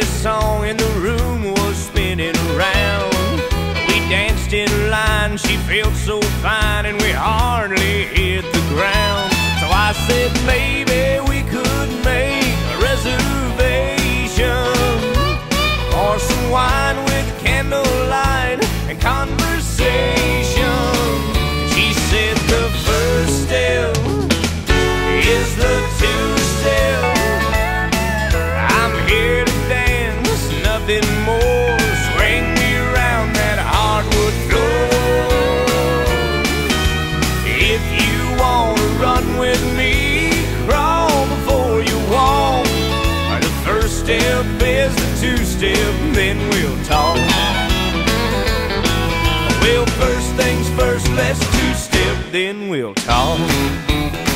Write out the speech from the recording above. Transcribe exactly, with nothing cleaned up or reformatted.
this song and the room was spinning around. We danced in line, she felt so fine, and we hardly hit the ground. So I said maybe we could make a reservation for some wine with candlelight and conversation. She said the first step is the two-step. I'm here to dance, nothing more. Swing me around that hardwood floor. If you wanna run with me, crawl before you walk. The first step is the two-step, then we'll talk. Well, first things first, let's two-step, then we'll talk.